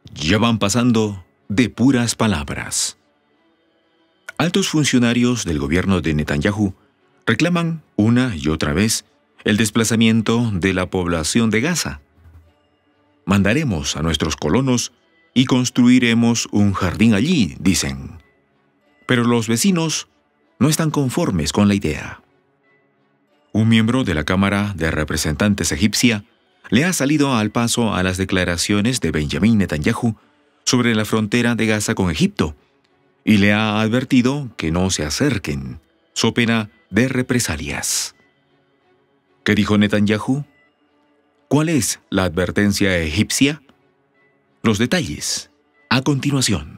Ya van pasando de puras palabras. Altos funcionarios del gobierno de Netanyahu reclaman una y otra vez el desplazamiento de la población de Gaza. Mandaremos a nuestros colonos y construiremos un jardín allí, dicen. Pero los vecinos no están conformes con la idea. Un miembro de la Cámara de Representantes egipcia le ha salido al paso a las declaraciones de Benjamín Netanyahu sobre la frontera de Gaza con Egipto y le ha advertido que no se acerquen, so pena de represalias. ¿Qué dijo Netanyahu? ¿Cuál es la advertencia egipcia? Los detalles a continuación.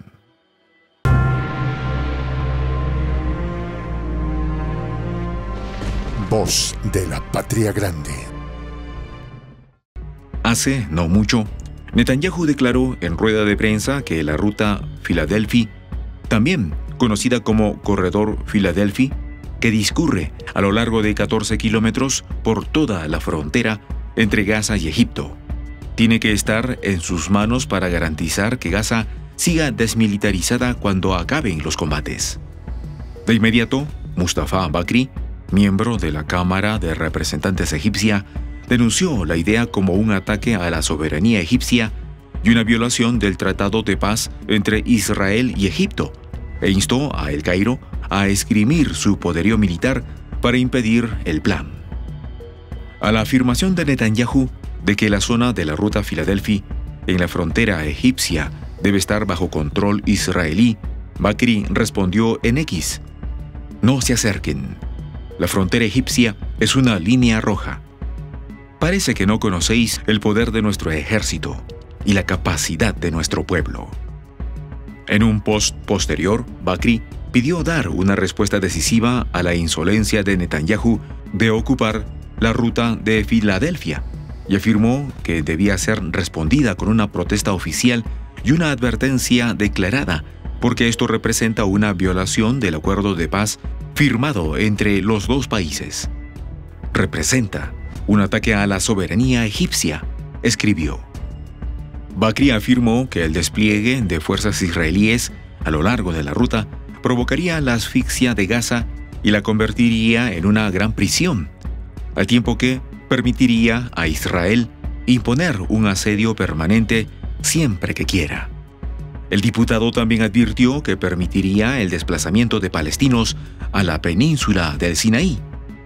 Voz de la Patria Grande. Hace no mucho, Netanyahu declaró en rueda de prensa que la ruta Filadelfia, también conocida como Corredor Filadelfia, que discurre a lo largo de 14 kilómetros por toda la frontera entre Gaza y Egipto, tiene que estar en sus manos para garantizar que Gaza siga desmilitarizada cuando acaben los combates. De inmediato, Mustafa Bakri, miembro de la Cámara de Representantes egipcia, denunció la idea como un ataque a la soberanía egipcia y una violación del Tratado de Paz entre Israel y Egipto, e instó a El Cairo a esgrimir su poderío militar para impedir el plan. A la afirmación de Netanyahu de que la zona de la ruta Filadelfia en la frontera egipcia debe estar bajo control israelí, Bakri respondió en X: "No se acerquen. La frontera egipcia es una línea roja. Parece que no conocéis el poder de nuestro ejército y la capacidad de nuestro pueblo". En un post posterior, Bakri pidió dar una respuesta decisiva a la insolencia de Netanyahu de ocupar la ruta de Filadelfia y afirmó que debía ser respondida con una protesta oficial y una advertencia declarada, porque esto representa una violación del acuerdo de paz firmado entre los dos países. Representa un ataque a la soberanía egipcia, escribió. Bakri afirmó que el despliegue de fuerzas israelíes a lo largo de la ruta provocaría la asfixia de Gaza y la convertiría en una gran prisión, al tiempo que permitiría a Israel imponer un asedio permanente siempre que quiera. El diputado también advirtió que permitiría el desplazamiento de palestinos a la península del Sinaí.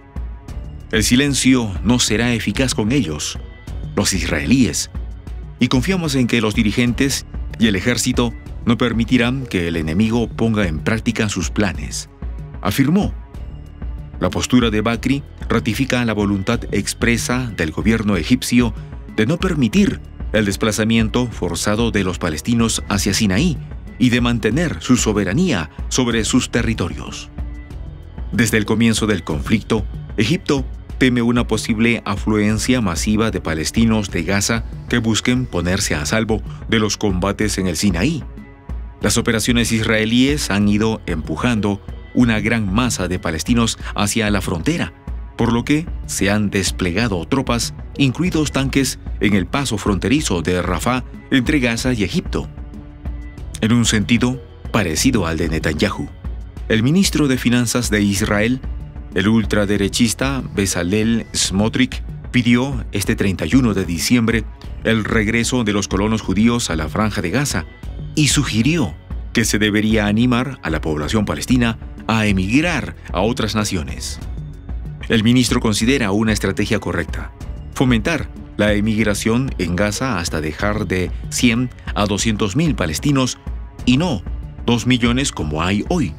El silencio no será eficaz con ellos, los israelíes, y confiamos en que los dirigentes y el ejército no permitirán que el enemigo ponga en práctica sus planes, afirmó. La postura de Bakri ratifica la voluntad expresa del gobierno egipcio de no permitir el desplazamiento forzado de los palestinos hacia Sinaí y de mantener su soberanía sobre sus territorios. Desde el comienzo del conflicto, Egipto teme una posible afluencia masiva de palestinos de Gaza que busquen ponerse a salvo de los combates en el Sinaí. Las operaciones israelíes han ido empujando una gran masa de palestinos hacia la frontera, por lo que se han desplegado tropas, incluidos tanques, en el paso fronterizo de Rafah entre Gaza y Egipto. En un sentido parecido al de Netanyahu, el ministro de Finanzas de Israel, el ultraderechista Bezalel Smotrich, pidió este 31 de diciembre el regreso de los colonos judíos a la Franja de Gaza y sugirió que se debería animar a la población palestina a emigrar a otras naciones. El ministro considera una estrategia correcta fomentar la emigración en Gaza hasta dejar de 100 a 200.000 palestinos y no 2 millones como hay hoy.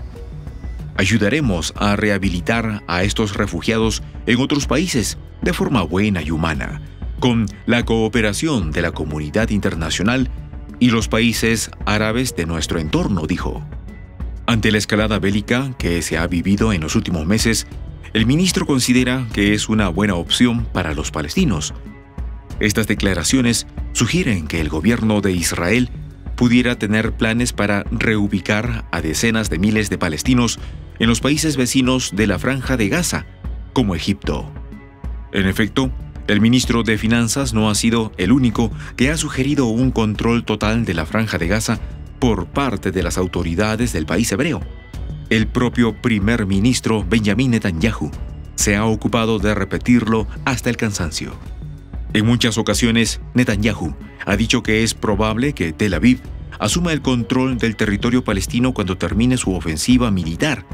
Ayudaremos a rehabilitar a estos refugiados en otros países de forma buena y humana, con la cooperación de la comunidad internacional y los países árabes de nuestro entorno, dijo. Ante la escalada bélica que se ha vivido en los últimos meses, el ministro considera que es una buena opción para los palestinos. Estas declaraciones sugieren que el gobierno de Israel pudiera tener planes para reubicar a decenas de miles de palestinos en los países vecinos de la Franja de Gaza, como Egipto. En efecto, El ministro de Finanzas no ha sido el único que ha sugerido un control total de la Franja de Gaza por parte de las autoridades del país hebreo. El propio primer ministro Benjamin Netanyahu se ha ocupado de repetirlo hasta el cansancio. En muchas ocasiones, Netanyahu ha dicho que es probable que Tel Aviv asuma el control del territorio palestino cuando termine su ofensiva militar.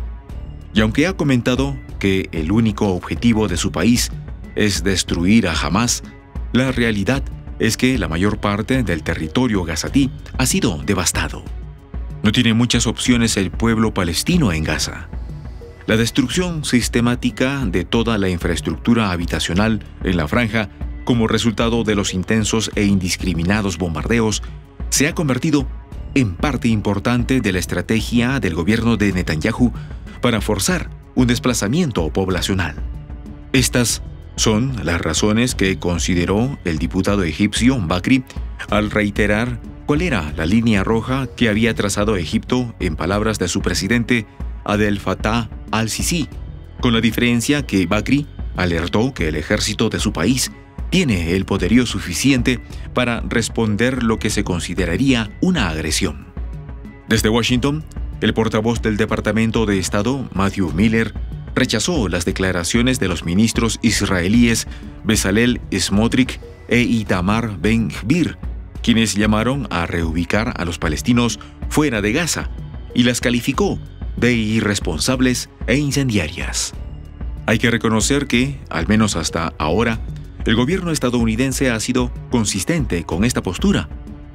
Y aunque ha comentado que el único objetivo de su país es destruir a Hamás, la realidad es que la mayor parte del territorio gazatí ha sido devastado. No tiene muchas opciones el pueblo palestino en Gaza. La destrucción sistemática de toda la infraestructura habitacional en la franja, como resultado de los intensos e indiscriminados bombardeos, se ha convertido en parte importante de la estrategia del gobierno de Netanyahu para forzar un desplazamiento poblacional. Estas son las razones que consideró el diputado egipcio Bakri al reiterar cuál era la línea roja que había trazado Egipto en palabras de su presidente Abdel Fattah al-Sisi, con la diferencia que Bakri alertó que el ejército de su país tiene el poderío suficiente para responder lo que se consideraría una agresión. Desde Washington, el portavoz del Departamento de Estado, Matthew Miller, rechazó las declaraciones de los ministros israelíes Bezalel Smotrich e Itamar Ben-Gvir, quienes llamaron a reubicar a los palestinos fuera de Gaza y las calificó de irresponsables e incendiarias. Hay que reconocer que, al menos hasta ahora, el gobierno estadounidense ha sido consistente con esta postura.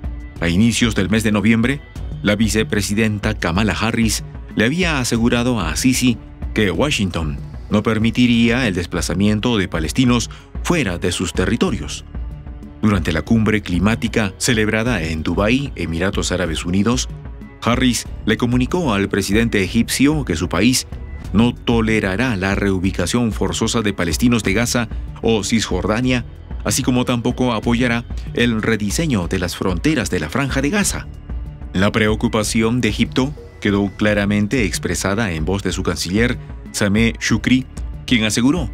A inicios del mes de noviembre, la vicepresidenta Kamala Harris le había asegurado a Sisi que Washington no permitiría el desplazamiento de palestinos fuera de sus territorios. Durante la cumbre climática celebrada en Dubái, Emiratos Árabes Unidos, Harris le comunicó al presidente egipcio que su país no tolerará la reubicación forzosa de palestinos de Gaza o Cisjordania, así como tampoco apoyará el rediseño de las fronteras de la Franja de Gaza. La preocupación de Egipto quedó claramente expresada en voz de su canciller, Sameh Shoukry, quien aseguró: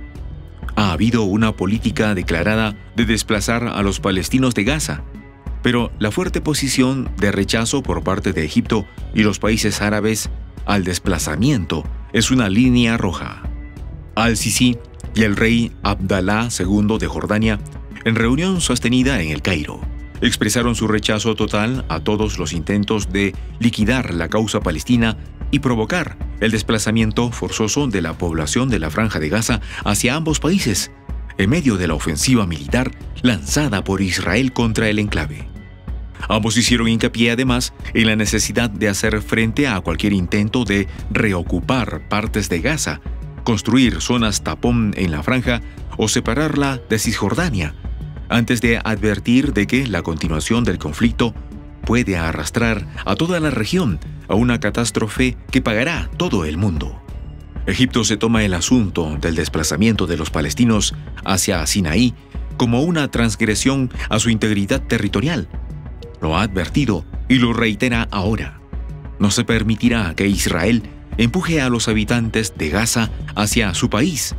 ha habido una política declarada de desplazar a los palestinos de Gaza, pero la fuerte posición de rechazo por parte de Egipto y los países árabes al desplazamiento es una línea roja. Al-Sisi y el rey Abdalá II de Jordania, en reunión sostenida en El Cairo, expresaron su rechazo total a todos los intentos de liquidar la causa palestina y provocar el desplazamiento forzoso de la población de la Franja de Gaza hacia ambos países, en medio de la ofensiva militar lanzada por Israel contra el enclave. Ambos hicieron hincapié además en la necesidad de hacer frente a cualquier intento de reocupar partes de Gaza, construir zonas tapón en la franja o separarla de Cisjordania, antes de advertir de que la continuación del conflicto puede arrastrar a toda la región a una catástrofe que pagará todo el mundo. Egipto se toma el asunto del desplazamiento de los palestinos hacia Sinaí como una transgresión a su integridad territorial. Lo ha advertido y lo reitera ahora. No se permitirá que Israel empuje a los habitantes de Gaza hacia su país.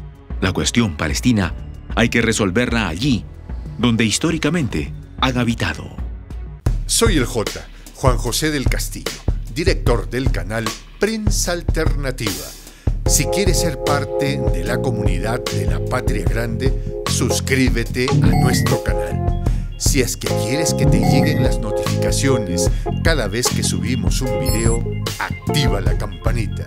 La cuestión palestina hay que resolverla allí, donde históricamente han habitado. Soy el J, Juan José del Castillo, director del canal Prensa Alternativa. Si quieres ser parte de la comunidad de la Patria Grande, suscríbete a nuestro canal. Si es que quieres que te lleguen las notificaciones cada vez que subimos un video, activa la campanita.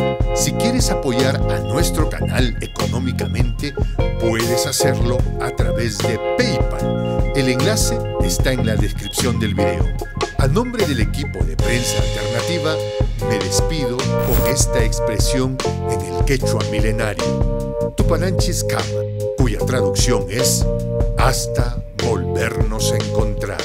Si quieres apoyar a nuestro canal económicamente, puedes hacerlo a través de PayPal. El enlace está en la descripción del video. A nombre del equipo de Prensa Alternativa, me despido con esta expresión en el quechua milenario, Tupananchis Kama, cuya traducción es hasta volvernos a encontrar.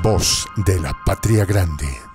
Voz de la Patria Grande.